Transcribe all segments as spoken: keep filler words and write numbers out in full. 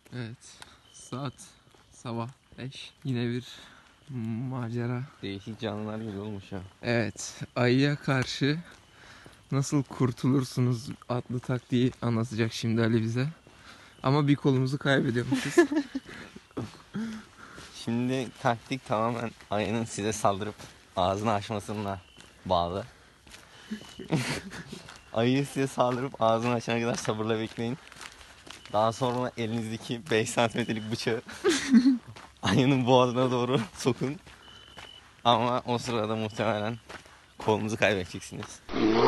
Evet, saat sabah beş. Yine bir macera. Değişik canlılar gibi olmuş ya. Evet, ayıya karşı nasıl kurtulursunuz adlı taktiği anlatacak şimdi Ali bize. Ama bir kolumuzu kaybediyormuşuz. Şimdi taktik tamamen ayının size saldırıp ağzını açmasına bağlı. Ayı size saldırıp ağzını açana kadar sabırla bekleyin. Daha sonra elinizdeki beş santimetrelik bıçağı ayının boğazına doğru sokun. Ama o sırada muhtemelen kolunuzu kaybedeceksiniz.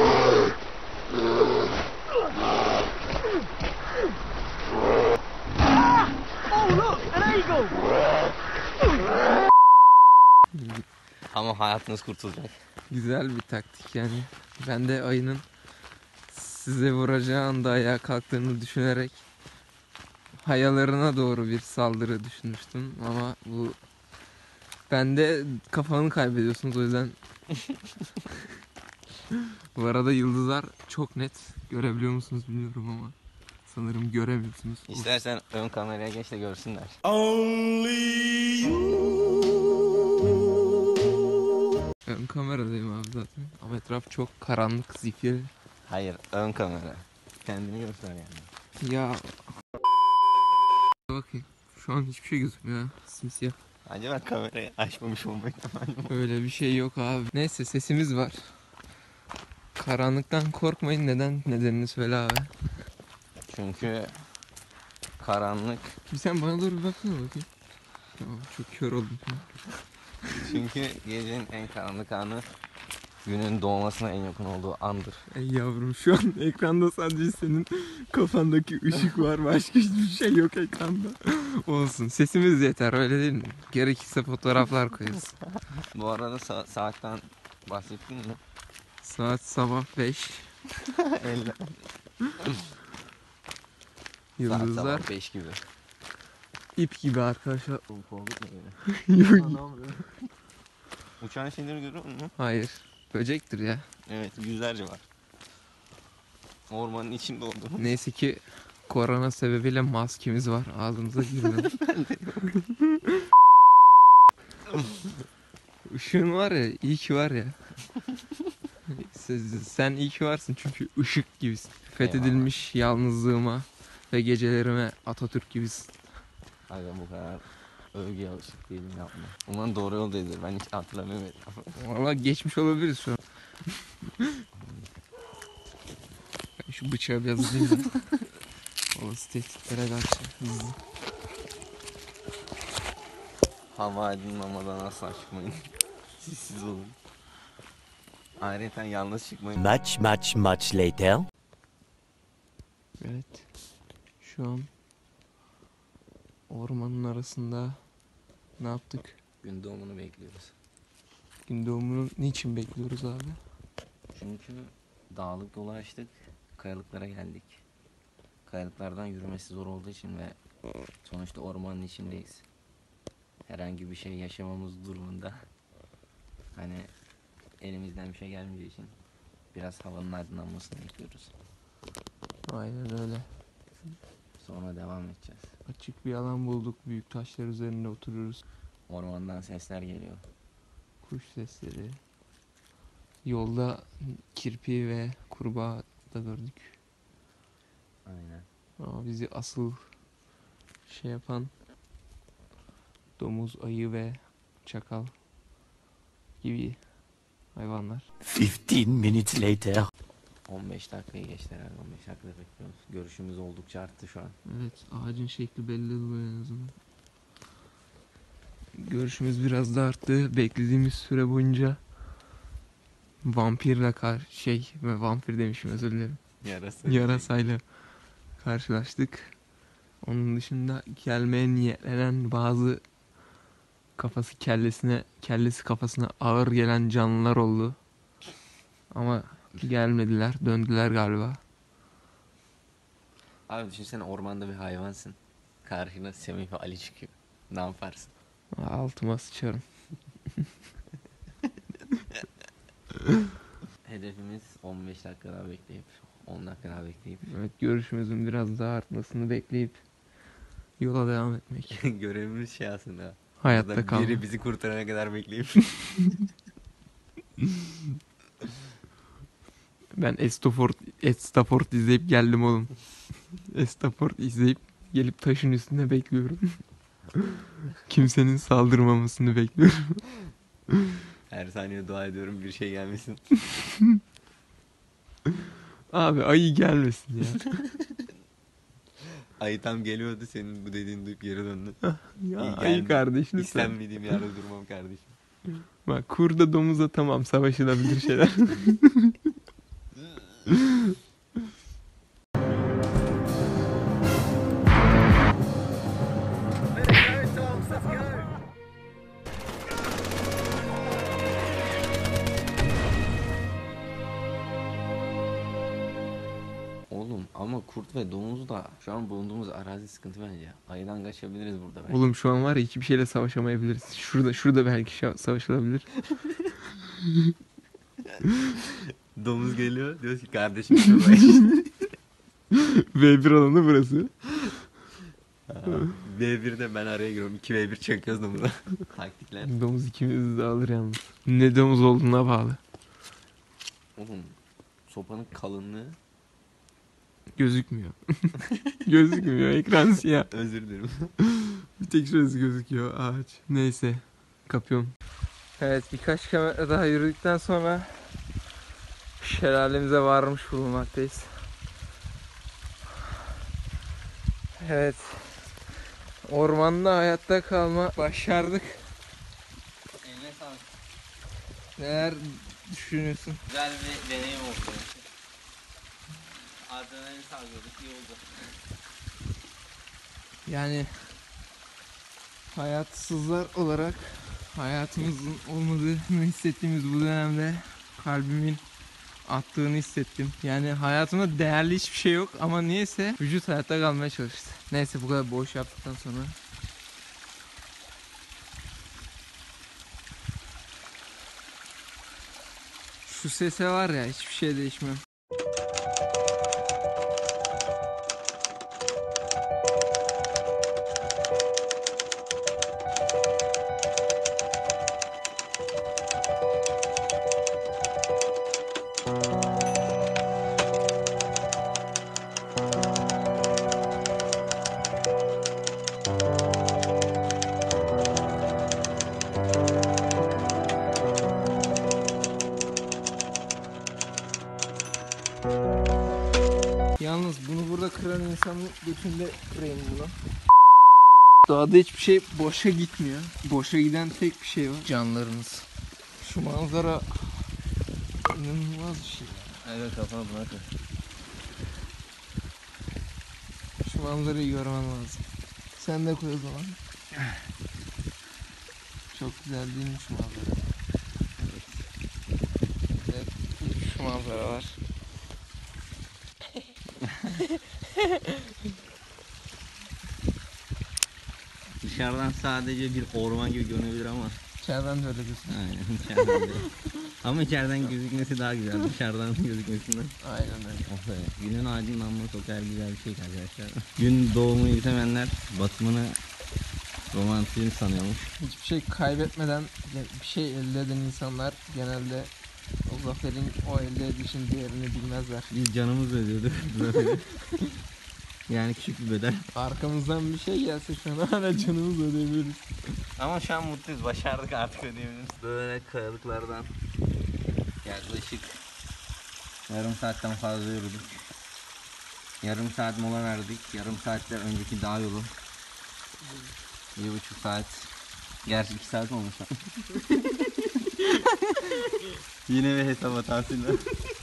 Ama hayatınız kurtulacak. Güzel bir taktik yani. Ben de ayının size vuracağı anda ayağa kalktığını düşünerek hayalarına doğru bir saldırı düşünmüştüm. Ama bu ben de kafanı kaybediyorsunuz o yüzden. Bu arada yıldızlar çok net. Görebiliyor musunuz bilmiyorum ama sanırım göremiyorsunuz. İstersen ön kameraya geç de görsünler. Ön kameradayım abi zaten. Ama etraf çok karanlık, zifiri. Hayır, ön kamera. Kendini göster yani. Ya bakayım. Şu an hiçbir şey gözükmüyor. Simsiyah. Acaba kamerayı açmamış olmak ihtimali mi? Öyle bir şey yok abi. Neyse sesimiz var. Karanlıktan korkmayın. Neden? Nedenini söyle abi. Çünkü karanlık. Bir sen bana doğru bir baksana bakayım. Tamam, çok kör oldum. Çünkü gecenin en karanlık anı günün doğmasına en yakın olduğu andır. Ey yavrum şu an ekranda sadece senin kafandaki ışık var. Başka hiçbir şey yok ekranda. Olsun. Sesimiz yeter öyle değil mi? Gerekirse fotoğraflar koyarız. Bu arada sa- saatten bahsettin mi? Saat sabah beş. Elle. Yıldızlar Saat sabah beş gibi. ip gibi arkadaşlar. Soğuk olduk mu böyle? Yok. Uçan şeyleri görüyor musun? Hayır. Böcektir ya. Evet, yüzlerce var. Ormanın içinde olduğunu. Neyse ki korona sebebiyle maskemiz var. Ağzımıza girmiyor. Işığın var ya, iyi ki var ya. Sen iyi ki varsın çünkü ışık gibisin. Fethedilmiş yalnızlığıma ve gecelerime Atatürk gibisin. Hayır, bu kadar övgüye alışık değilim, yapma. Umarım doğru yoldayızdır. Ben hiç hatırlamıyorum. Valla geçmiş olabiliriz şu an. Ben şu bıçağı biraz alayım da. Olası tehditlere karşı hızlı. Hava aydınlamadan asla çıkmayın. Sessiz olun. Ayrıca yalnız çıkmayın. Much, much, much later. Evet. Şu an ormanın arasında ne yaptık? Gün doğumunu bekliyoruz. Gün doğumunu niçin bekliyoruz abi? Çünkü dağlık dolaştık, kayalıklara geldik. Kayalıklardan yürümesi zor olduğu için ve sonuçta ormanın içindeyiz. Herhangi bir şey yaşamamız durumunda hani elimizden bir şey gelmeyeceği için biraz havanın aydınlanmasını bekliyoruz. Aynen öyle. Sonra devam edeceğiz. Açık bir alan bulduk. Büyük taşlar üzerinde oturuyoruz. Ormandan sesler geliyor. Kuş sesleri. Yolda kirpi ve kurbağa da gördük. Aynen. Ama bizi asıl şey yapan domuz, ayı ve çakal gibi hayvanlar. Fifteen minutes later. on beş dakikayı geçti herhalde. on beş dakikada bekliyoruz. Görüşümüz oldukça arttı şu an. Evet, ağacın şekli belli oluyor en azından. Görüşümüz biraz da arttı. Beklediğimiz süre boyunca vampirle kar şey ve vampir demişim özür dilerim. Yarası. Yarasayla karşılaştık. Onun dışında gelmeye niyetlenen bazı kafası kellesine kellesi kafasına ağır gelen canlılar oldu. Ama gelmediler, döndüler galiba. Abi düşünsene, ormanda bir hayvansın. Karşına Semih ve Ali çıkıyor. Ne yaparsın? Altıma sıçarım. Hedefimiz on beş dakika daha bekleyip on dakika daha bekleyip Evet, görüşümüzün biraz daha artmasını bekleyip yola devam etmek. Görevimiz şey aslında. Hayatta Burada kalmak. biri bizi kurtarana kadar bekleyip. Ben Estaford, Estaford izleyip geldim oğlum. Estaford izleyip gelip taşın üstünde bekliyorum. Kimsenin saldırmamasını bekliyorum. Her saniye dua ediyorum bir şey gelmesin. Abi ayı gelmesin ya. Ayı tam geliyordu, senin bu dediğini duyup geri döndü. ya İyi ayı geldi. kardeş lütfen. İstenmediğim yerde durmam kardeşim. Bak kurda domuza tamam savaşılabilir şeyler. Oğlum ama kurt ve domuz da şu an bulunduğumuz arazi sıkıntı bence. Ayıdan kaçabiliriz burada belki. Oğlum şu an var ya hiçbir şeyle savaşamayabiliriz. Şurada şurada belki şa- savaşılabilir. Domuz geliyor diyor ki kardeşim şuradayım. V bir alanı burası. V birde ben araya giriyorum. iki V bir çekiyoruz domuza. Taktikler. Domuz ikimizi de alır yalnız. Ne domuz olduğuna bağlı. Oğlum sopanın kalınlığı, Gözükmüyor. Gözükmüyor. Ekran siyah. özür dilerim. Bir tek şurası gözüküyor. Ağaç. Neyse. Kapıyorum. Evet, birkaç kilometre daha yürüdükten sonra şelalemize varmış bulunmaktayız. Evet. Ormanda hayatta kalma başardık. Eline sağlık. Neler düşünüyorsun? Güzel bir deneyim oldu. Adrenalin salgıyorduk, iyi oldu. Yani hayatsızlar olarak hayatımızın olmadığını hissettiğimiz bu dönemde kalbimin attığını hissettim. Yani hayatımda değerli hiçbir şey yok ama niyeyse vücut hayatta kalmaya çalıştı. Neyse bu kadar boş yaptıktan sonra. Şu sese var ya hiçbir şey değişmiyor. Yalnız bunu burada kıran insanın götünde kırayım bunu. Doğada hiçbir şey boşa gitmiyor. Boşa giden tek bir şey var. Canlarımız. Şu manzara inanılmaz bir şey. Evet, kafana bırak. Şu manzarayı görmen lazım. Sen de koy o zaman. Çok güzel değil mi şu manzara? Evet, şu manzara var. Dışarıdan sadece bir orman gibi görünebilir ama İçeriden de öyle diyorsun. aynen içeriden de. Ama içeriden gözükmesi daha güzel dışarıdan gözükmesinden. Aynen öyle. Oh be, günün aydınlanması o kadar güzel bir şey ki arkadaşlar. Gün doğumunu izlemeyenler batımını romantizm sanıyormuş. Hiçbir şey kaybetmeden bir şey elde eden insanlar genelde o zaferin o elde edişin değerini bilmezler. Biz canımızla ödüyorduk zaferi. Yani küçük bir bedel. Arkamızdan bir şey gelse şu an hala canımız ödeyebiliriz. Ama şu an mutluyuz. Başardık, artık ödeyebiliriz. Böyle kayalıklardan yaklaşık yarım saatten fazla yürüdük. Yarım saat mola verdik. Yarım saatte önceki dağ yolu. Bir buçuk saat. Gerçi iki saat olmuş. Yine bir hesap hatasıyla.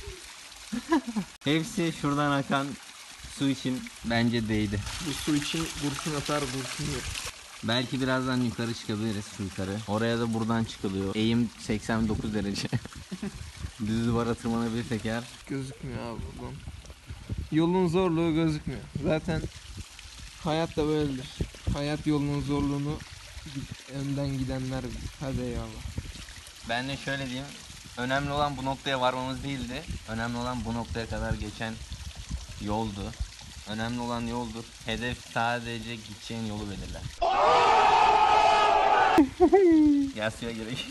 Hepsi şuradan akan su için bence değdi. Bu su için kurşun atar kurşun yok. Belki birazdan yukarı çıkabiliriz, şu yukarı. Oraya da buradan çıkılıyor. Eğim seksen dokuz derece. Düz duvara tırmanabilirsek eğer. Gözükmüyor abi buradan. Yolun zorluğu gözükmüyor. Zaten hayat da böyledir. Hayat yolunun zorluğunu önden gidenler bilir. Hadi eyvallah. Ben de şöyle diyeyim. Önemli olan bu noktaya varmamız değildi. Önemli olan bu noktaya kadar geçen yoldu. Önemli olan yoldur. Hedef sadece gideceğin yolu belirler. Gel suya gerek.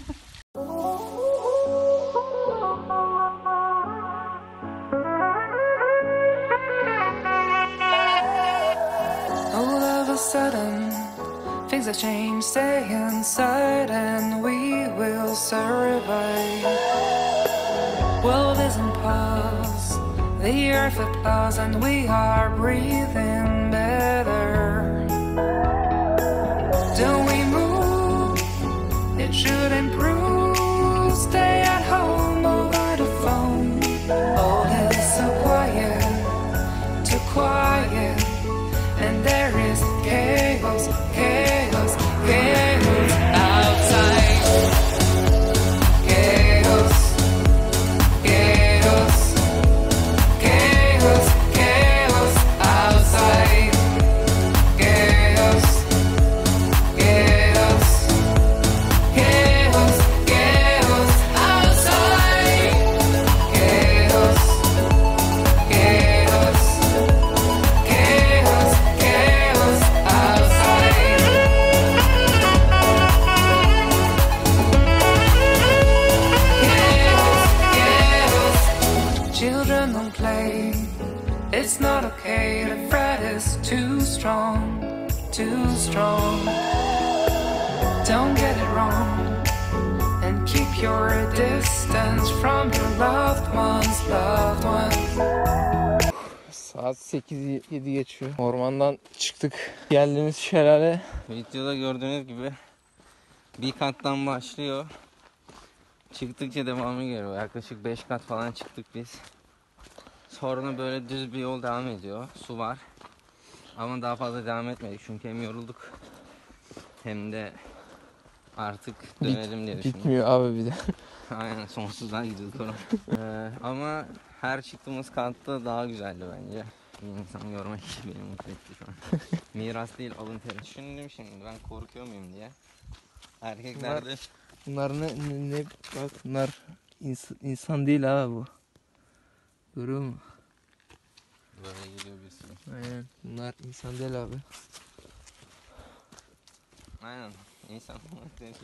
All of a sudden, things have changed. Stay inside and we will survive. World is in pause, the earth applauds, and we are breathing better. Don't we move? It should improve. Stay at home over the phone. All is so quiet, too quiet. And there is chaos, chaos, chaos outside. Chaos, chaos, chaos, chaos outside. Chaos, chaos, chaos, chaos outside. Chaos, chaos. Chaos, chaos outside. Chaos, chaos. Children don't play. It's not okay. The threat is too strong, too strong. Don't get it wrong. And keep your distance from your loved ones, loved ones. Saat sekiz yedi geçiyor. Ormandan çıktık. Geldiğimiz şelale. Videoda gördüğünüz gibi bir kattan başlıyor. Çıktıkça devamı geliyor. Yaklaşık beş kat falan çıktık biz. Sonra böyle düz bir yol devam ediyor. Su var. Ama daha fazla devam etmedik çünkü hem yorulduk hem de artık dönelim diye düşündüm. Bitmiyor abi bir de. Aynen, sonsuzluğa gidiyorduk oraya. ee, ama her çıktığımız katta daha güzeldi bence. Bir insan görmek beni mutlu etti şu an. Miras değil, alın teri. Düşündüm şimdi ben korkuyor muyum diye. Erkeklerde Bunlar ne, ne, ne bak bunlar ins- insan değil abi bu. Görüyor musun? böyle gidiyor bir sürü. Aynen. Bunlar insan değil abi. Aynen, insan olmak değil.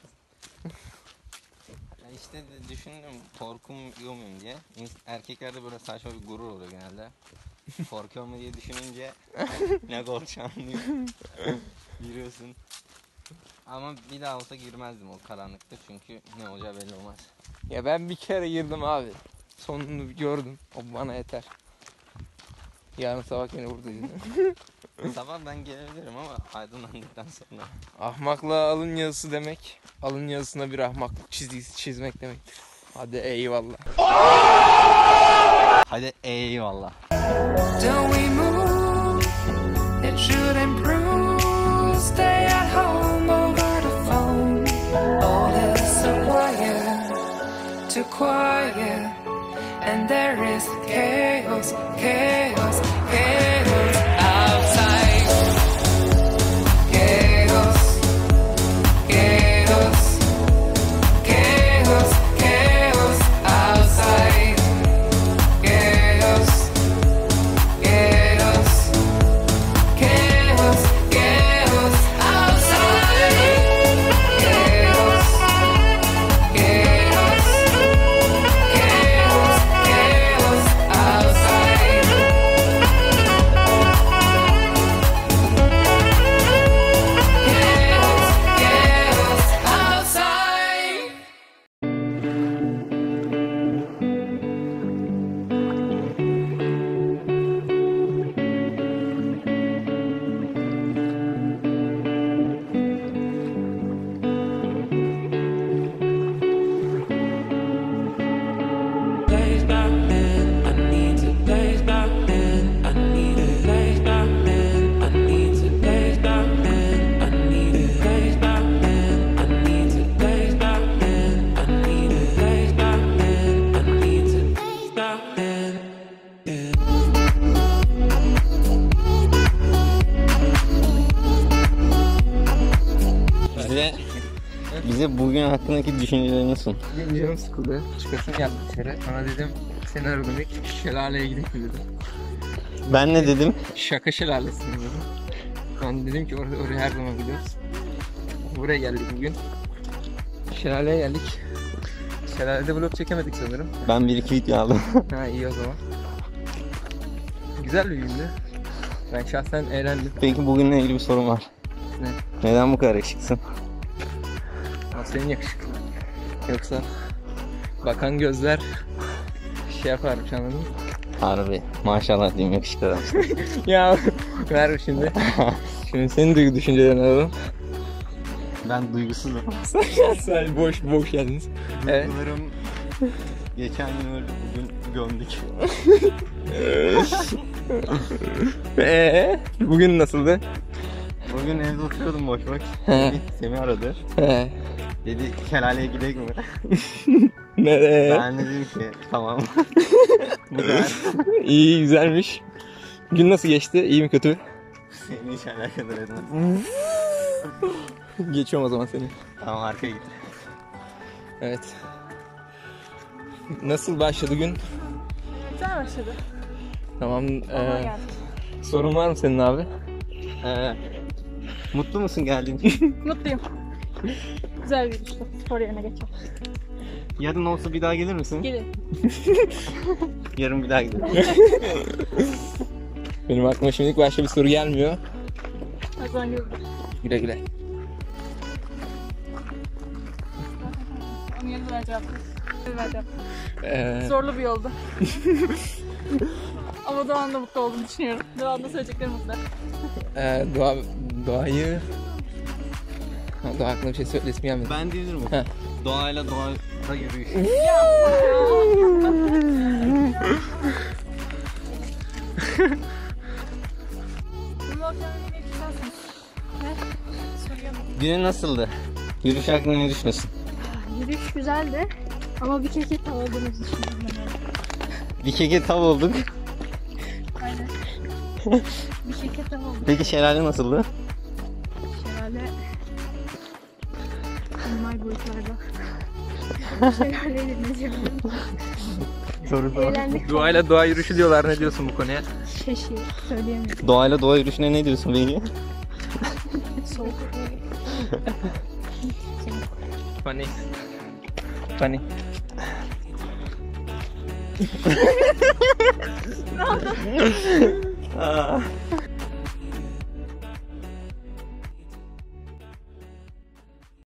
Ya işte de düşündüm korkuyor muyum diye. İns- Erkeklerde böyle saçma bir gurur oluyor genelde. Korkuyor mu diye düşününce ne korkacağım diyor. Giriyorsun. Ama bir daha olsa girmezdim o karanlıkta çünkü ne olacağı belli olmaz. Ya ben bir kere girdim abi. Sonunu gördüm. O bana yeter. Yarın sabah yine buradayız. Sabah ben gelebilirim ama aydınlandıktan sonra. Ahmakla alın yazısı demek. Alın yazısına bir ahmaklık çizgisi çizmek demektir. Hadi eyvallah. Hadi eyvallah. Don't we move? It should improve. Stay at home over the phone. All is so quiet, too quiet. And there is chaos, chaos, chaos outside. Chaos, chaos, chaos, chaos outside. Chaos, chaos, chaos, chaos outside. Chaos, chaos, chaos, chaos outside. Chaos, chaos outside. Place back in, I need to place back in, I need to place back in, I need to place back in, I need to place back in, I need to place back in, I need to place back in, I need to place back in. Bize, bize bugün hakkındaki düşüncelerini sun. Benim canım sıkıldı. Çıkasım geldi dışarı. Sana dedim seni aradım ilk şelaleye gidelim dedim. Ben ne dedim? Şaka şelalesi mi dedim. Ben dedim ki oraya, oraya her zaman gidiyoruz. Buraya geldik bugün. Şelaleye geldik. Şelalede vlog çekemedik sanırım. Ben bir iki video aldım. Ha iyi o zaman. Güzel bir gündü. Ben şahsen eğlendim. Peki bugünle ilgili bir sorun var. Ne? Neden bu kadar yakışıksın? Ama senin yakışıklı. Yoksa bakan gözler şey yaparmış, anladın mı? Harbi. Maşallah diyeyim, yakışıklı adamsın. Ya ver şimdi. Şimdi senin duygu düşüncelerini alalım. Ben duygusuzum. Sen boş boş geldiniz. Evet. Duygularım geçen gün öldü, bugün gömdük. Eee bugün nasıldı? Bugün evde oturuyordum boş boş. He. Semih aradı. He. Dedi şelaleye gidelim mi? Nereye? Ben de dedim ki tamam. Bu kadar. İyi, güzelmiş. Gün nasıl geçti? İyi mi kötü? Seni hiç alakadar etmez. Geçiyorum o zaman seni. Tamam, arkaya git. Evet. Nasıl başladı gün? Güzel başladı. Tamam. Kolay Ee, gelsin. sorun var mı senin abi? Ee, mutlu musun geldiğin için? Mutluyum. Güzel bir işte. Spor yerine geçelim. Yarın olsa bir daha gelir misin? Gelin. Yarın bir daha gidelim. Benim aklıma şimdilik başka bir soru gelmiyor. O zaman gelin. Güle güle. Onun yerine ben cevap vereyim. Ben cevap Ee, Zorlu bir yoldu. Ama Doğan'da mutlu olduğunu düşünüyorum. Doğan'da söyleyeceklerim mutlu. e, doğa, doğayı... Ha, doğa aklıma bir şey söylesim gelmedi. Ben diyebilir miyim? Heh. Doğayla doğada yürüyüş. Bu akşam yine bir güzelsiniz. Ne? Soruyor mu? Günün nasıldı? Yürüyüş hakkında ne düşünüyorsun? Yürüyüş güzeldi. Ama bir keket aldığımız düşünüyorum ben öyle. Bir keke tav olduk. Aynen. Bir keket oldu. Peki şelale nasıldı? Şelale normal boyutlarda. Şelaleyle gezebilirim. Soru Eğlendik. Doğayla doğa yürüyüşü diyorlar. Ne diyorsun bu konuya? Şeşi söyleyemiyorum. Doğayla doğa yürüyüşüne ne diyorsun peki? Soğuk. Funny. Funny. Ne oldu? Aa.